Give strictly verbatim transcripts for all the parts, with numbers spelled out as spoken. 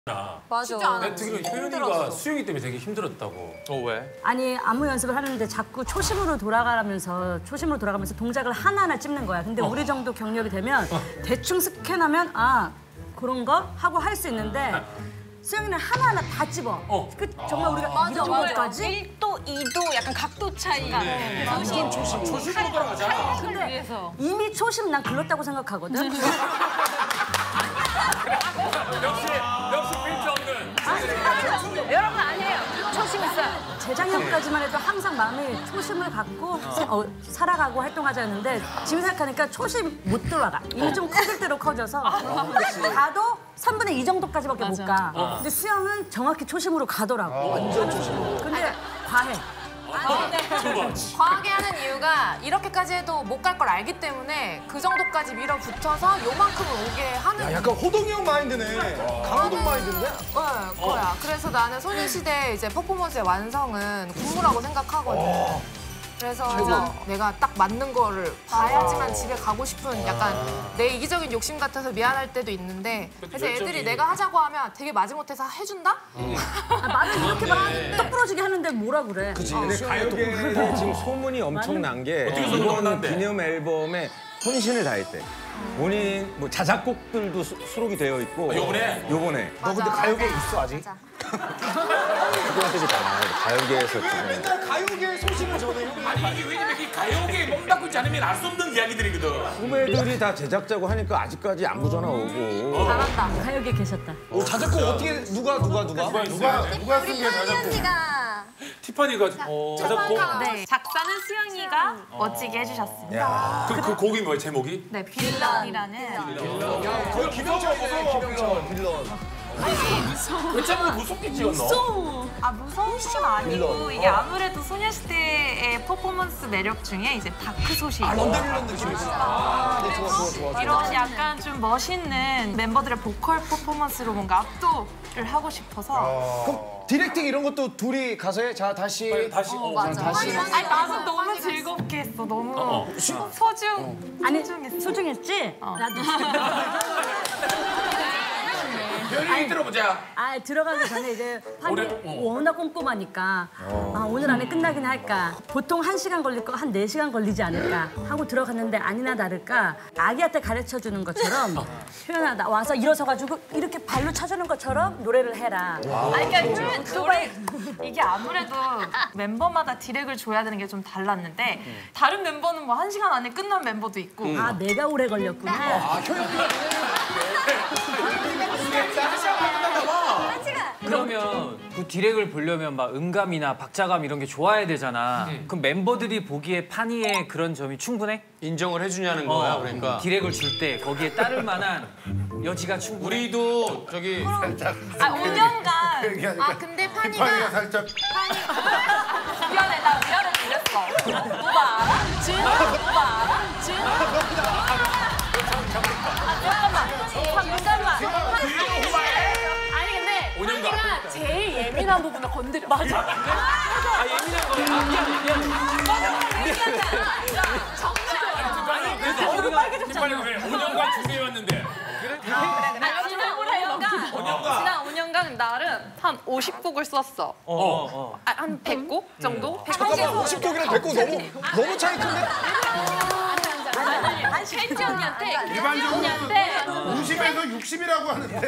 맞아. 내가 듣기로 효연이가 수영이 때문에 되게 힘들었다고. 어, 왜? 아니 안무 연습을 하는데 자꾸 초심으로 돌아가면서 초심으로 돌아가면서 동작을 하나하나 찝는 거야. 근데 어. 우리 정도 경력이 되면 어. 대충 스캔하면 아 그런 거 하고 할 수 있는데 수영이는 하나하나 다 찝어. 어. 그 정말 우리가 아, 이 정도까지 일 도, 이 도 약간 각도 차이가. 네. 완전 초심. 초심으로 돌아가자. 근데 위해서. 이미 초심 난 글렀다고 생각하거든. 역시 역시 필터 없는. 여러분 아니에요. 초심 있어요. 재작년까지만 해도 항상 마음이 초심을 갖고 어, 살아가고 활동하자였는데 지금 생각하니까 초심 못 돌아가. 이미 좀 커질 대로 커져서 가도 삼분의 이 정도까지밖에 못 가. 어. 근데 수영은 정확히 초심으로 가더라고. 완전 초심으로. 근데 과해. 아니, 근데 과하게 하는 이유가 이렇게까지 해도 못 갈 걸 알기 때문에 그 정도까지 밀어붙여서 요만큼을 오게 하는. 야, 약간 호동이 형 마인드네. 강호동 마인드인데? 네, 그거야. 그래서 나는 소녀시대 이제 퍼포먼스의 완성은 군무라고 생각하거든. 어. 그래서 최고. 내가 딱 맞는 거를 봐야지만 집에 가고 싶은 약간 내 이기적인 욕심 같아서 미안할 때도 있는데 그래서 애들이 내가 하자고 하면 되게 마지못해서 해준다? 음. 아, 말은 그렇게 막 똑부러지게 하는데 뭐라 그래. 그치. 근데 가요계에 지금 소문이 엄청 난 게 이번 기념 앨범에 혼신을 다했대. 본인 뭐 자작곡들도 수, 수록이 되어 있고. 아, 요번에? 요번에. 너 근데 가요계에 있어 아직? 그런 뜻이 다 가요계에서 지금. 맨날 가요계 소식을 전해. 아니 이게 왜냐면 이 가요계에 몸 닦고 있지 않으면 알 수 없는 이야기들이거든. 후배들이 다 제작자고 하니까 아직까지 안부 전화 오고. 어. 잘한다. 가요계 계셨다. 어, 자작곡 어떻게 누가 누가 누가? 누가 누가 누가 우리 타니 언니가 티파니가 어, 자작곡. 네, 작사는 수영이가 멋지게 해주셨습니다. 그, 그 곡이 뭐예요 제목이? 네, 빌런이라는. 거의 김영철 김영철 빌런. 왜 제목을 무섭게 지었노? 아 무서운 건 아니고 이게 아무래도 소녀시대의 퍼포먼스 매력 중에 이제 다크 소식. 아 런던빌런 느낌이지. 아, 네, 좋아 좋아 좋아. 이런 약간 좀 멋있는 멤버들의 보컬 퍼포먼스로 뭔가 압도를 하고 싶어서. 그럼 디렉팅 이런 것도 둘이 가서 해? 자 다시. 다시. 어, 어, 맞아. 다시. 아니 나도 너무 즐겁게 했어. 너무 어, 어. 소중. 아니 소중했어. 소중했지? 어. 나도. 별이 들어보자. 아 들어가기 전에 이제 판이 오래- 어. 워낙 꼼꼼하니까 아, 오늘 안에 끝나긴 할까. 보통 한 시간 걸릴 거 한 네 시간 걸리지 않을까 하고 들어갔는데 아니나 다를까 아기한테 가르쳐주는 것처럼 효연아 나 와서 일어서가지고 이렇게 발로 쳐주는 것처럼 노래를 해라. 아니 그러니까 효연 노래 이게 아무래도 멤버마다 디렉을 줘야 되는 게 좀 달랐는데 다른 멤버는 뭐 한 시간 안에 끝난 멤버도 있고. 아 내가 오래 걸렸구나. 아 효연이. 그러면 그 디렉을 보려면 막 음감이나 박자감 이런 게 좋아야 되잖아. 그럼 멤버들이 보기에 파니의 그런 점이 충분해? 인정을 해주냐는 거야, 어, 그러니까. 디렉을 줄 때 거기에 따를 만한 여지가 충분해. 우리도 저기 아 오 년간. 아 근데 파니가 살짝. 미안해 나 미안해 드렸어. 오빠 알아? 진? 오빠 알아? 진? 아 잠깐만. 잠깐만. 아니 근데 오 년간. 파니가 제일 예민한 부분을 건드려. 맞아. 아 예민한 거야. 아, 미안해 미안해. 아니 그래서 얼굴 빨개졌잖아. 오 년간 준비해왔는데. 지난 오 년간 지난 오 년간 나는 한 오십 곡을 썼어. 어, 어, 어. 아, 한 백 곡 정도? 잠깐만 오십 곡이랑 백 곡 너무 너무 차이 큰데? 아니, 아니, 켄지 언니한테 켄지 언니한테 오십에서 육십이라고 하는데.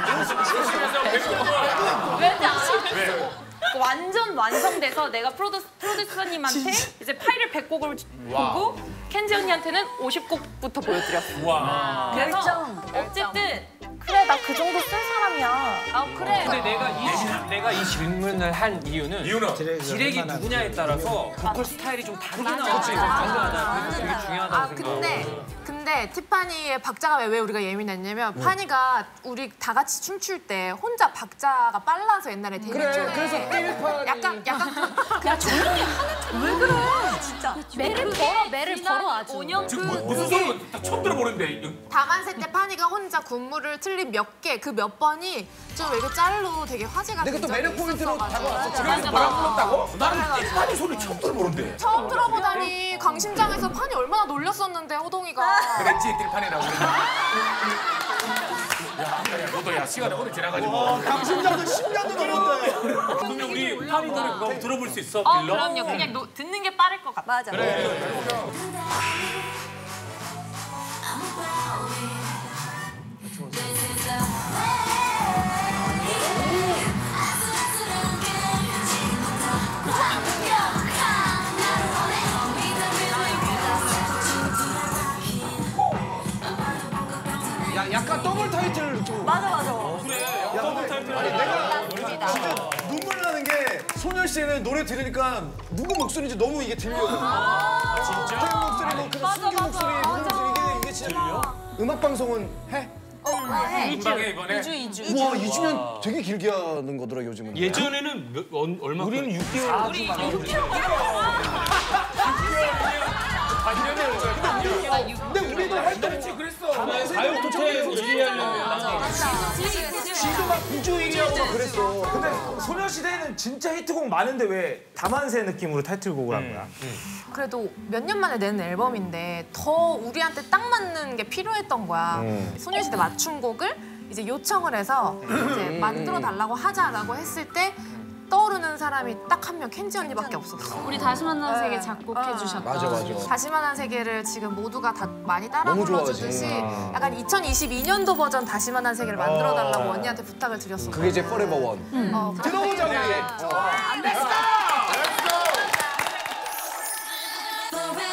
왠지 알아? 완전 완성돼서 내가 프로듀, 프로듀서님한테 이제 파일을 백 곡을 보고 켄지 언니한테는 오십 곡부터 보여드렸어. 와. 그래서 어쨌든 그래 나 그 정도 쓴 사람이야. 아 그래. 근데 내가 이 질- 내가 이 질문을 한 이유는 이유는 디렉이 누구냐에 따라서 보컬 스타일이 좀 다르게 나오지. 당연하다. 그래서 되게 중요하다고 아 생각해. 근데 근데 티파니의 박자가 왜, 왜 우리가 예민했냐면 파니가 우리 다 같이 춤출 때 혼자 박자가 빨라서 옛날에 데뷔 그래, 초에 그래서 삘파니. 약간 약간 그, 그냥 조용히 하는 왜 그래 진짜 매를 벌어 매를 벌어 아주 오 년 지금 그 뭐- 무슨 소리 다 처음 들어보는데. 다만세 때 파니가 혼자 군무를 틀린 몇 개 그 몇 번이 좀 이렇게 짤로 되게 화제가 근데 된 그것도 적이 매력 포인트로 있었어가지고. 다가왔었지. 맞아, 뭐라 맞아. 불렀다고? 나는 티파니 소리 처음 들어보는데. 처음 들어보다니 강심장에서 파니 얼마나 놀렸었는데 호동이가 그랬지 띠파니라고. 너도 야 시간이 오래 지나가지고. 강심장도 십 년도 넘었대. 그러면 우리 파리들을 그거 들어볼 수 있어? 어, 빌러? 그럼요. 그냥 노, 듣는 게 빠를 것 같아. 맞아. 야, 약간 더블 타이틀 느낌. 맞아, 맞아. 더블 타이틀. 아니, 내가 진짜 눈물 나는 게 소녀시대는 노래 들으니까 누구 목소리인지 너무 이게 들려요. 진짜? 태연 목소리, 뭐 그런 승규 목소리, 누구 목소리 이게 이게 진짜. 음악 방송은 해? 금방에 이번에. 이주 이주. 와, 이 주년 되게 길게 하는 거더라 요즘은. 예전에는 몇, 어, 얼마? 우리는 육 개월. 우리 육 개월 근데 우리도 활동 그랬어. 가요 도착해서 일 위 하려면. 지도 막 구 주 일 위 하고 막 그랬어. 근데 소녀시대는 진짜 히트곡 많은데 왜 다만세 느낌으로 타이틀곡을 한 거야? 그래도 몇 년 만에 낸 앨범인데 더 우리한테 딱 맞는 게 필요했던 거야. 소녀시대 맞춤곡을 이제 요청을 해서 이제 만들어 달라고 하자라고 했을 때 떠오르는 사람이 딱 한 명 켄지 언니밖에 없었어. 우리 다시 만나는 세계 네. 작곡해 주셨던. 맞아, 맞아. 다시 만난 세계를 지금 모두가 다 많이 따라 너무 불러주듯이 좋아하지. 약간 이천이십이 년도 버전 다시 만난 세계를 만들어 달라고 언니한테 부탁을 드렸어. 그게 이제 포레버 원. 어, 들어보자 우리. 안 됐어. Forever